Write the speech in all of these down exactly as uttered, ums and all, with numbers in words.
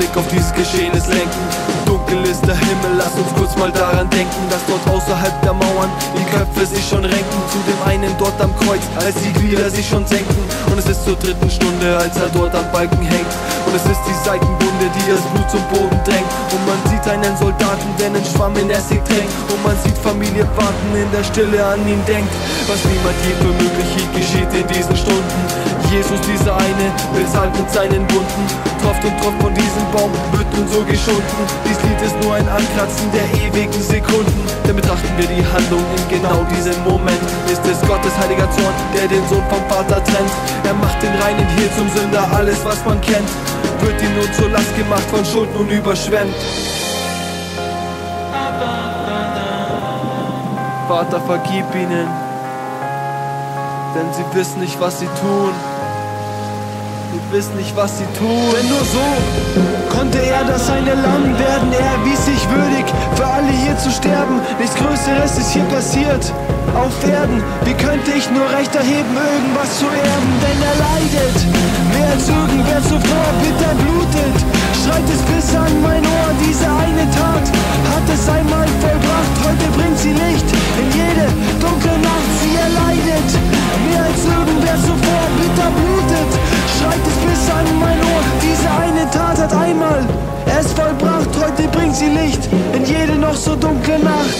Blick auf dieses Geschehnis lenken. Dunkel ist der Himmel, lass uns kurz mal daran denken, dass dort außerhalb der Mauern die Köpfe sich schon renken. Zu dem einen dort am Kreuz, als die Glieder sich schon senken. Und es ist zur dritten Stunde, als er dort am Balken hängt. Und es ist die Seitenwunde, die das Blut zum Boden drängt. Und man sieht einen Soldaten, der einen Schwamm in Essig tränkt. Und man sieht Familie warten, in der Stille an ihn denkt. Was niemand je für möglich hielt, geschieht in diesen Stunden. Jesus, dieser eine, bezahlt mit seinen Wunden. Tropft und tropft von diesem Baum, wird nun so geschunden. Dies Lied ist nur ein Ankratzen der ewigen Sekunden. Denn betrachten wir die Handlung in genau diesem Moment. Ist es Gottes heiliger Zorn, der den Sohn vom Vater trennt. Er macht den Reinen hier zum Sünder, alles was man kennt wird ihm nun zur Last gemacht, von Schuld nun überschwemmt. Vater, vergib ihnen, denn sie wissen nicht, was sie tun. Sie wissen nicht, was sie tun. Denn nur so konnte er das seine Lamm werden. Er erwies sich würdig, für alle hier zu sterben. Nichts Größeres ist hier passiert auf Erden. Wie könnte ich nur recht erheben, irgendwas zu erben? Denn er leidet mehr als irgendwer zuvor, bitter blutet, schreit es bis an mein Ohr. Diese eine Tat hat es einmal vollbracht, heute bringt sie Licht in jede dunkle Nacht. Sie erleidet mehr als irgendwer zuvor, bitter blutet, schreit es bis an mein Ohr. Diese eine Tat hat einmal es vollbracht, heute bringt sie Licht in jede noch so dunkle Nacht.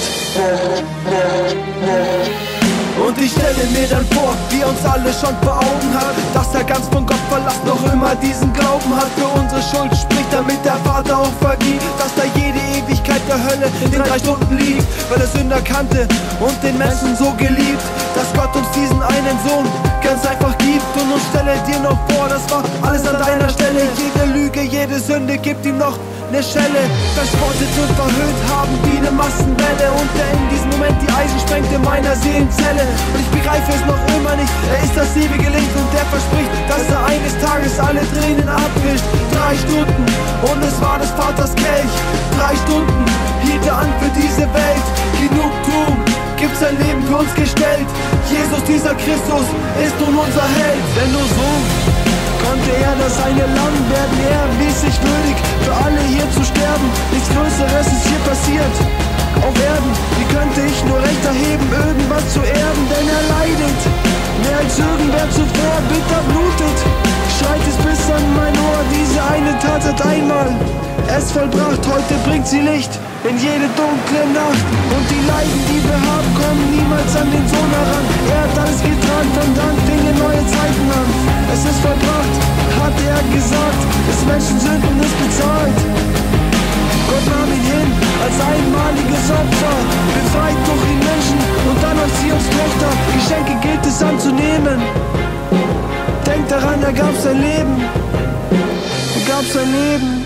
Und ich stelle mir dann vor, wie er uns alle schon vor Augen hat, dass er ganz von Gott verlassen noch immer diesen Glauben hat. Für unsere Schuld spricht, damit der Vater auch vergibt, dass da jede Ewigkeit der Hölle in den drei Stunden liegt, weil er Sünder kannte und den Menschen so geliebt, dass Gott uns diesen einen Sohn ganz einfach gibt. Und nun stelle dir noch vor, das war alles an deiner Stelle. Jede Lüge, jede Sünde gibt ihm noch eine Schelle. Verspottet und verhöhnt haben wie eine Massenwelle, und der in diesem Moment die Eisen sprengt in meiner Seelenzelle. Und ich begreife es noch immer nicht, er ist das ewige Licht, und der verspricht, dass er eines Tages alle Tränen abwischt. Drei Stunden und es war des Vaters Kelch. Drei Stunden hielt er an für diese Welt. Genugtuung gibt sein Leben für uns gestellt. Jesus, dieser Christus, ist nun unser Held. Denn nur so konnte er das eine Lamm werden. Er erwies sich würdig, für alle hier zu sterben. Nichts Größeres ist hier passiert auf Erden. Wie könnte ich nur recht erheben, irgendwas zu erben? Denn er leidet mehr als irgendwer zuvor, bitter blutet, schreit es bis an mein Ohr. Diese eine Tat hat einmal es vollbracht, heute bringt sie Licht in jede dunkle Nacht. Und die Leiden, die wir haben, kommen niemals an den Sohn heran. Er hat alles getan, von dann fingen neue Zeiten an. Es ist vollbracht, hat er gesagt, des Menschen Sünden ist bezahlt. Gott nahm ihn hin als einmaliges Opfer, befreit durch den Menschen und dann auch sie als Tochter. Geschenke gilt es anzunehmen. Denkt daran, er gab sein Leben. Er gab sein Leben.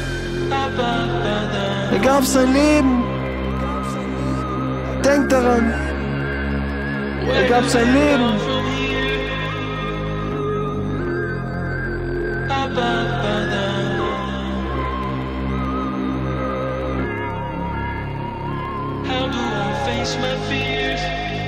Er gab sein Leben. Denkt daran. Er gab sein Leben. How do I face my fears?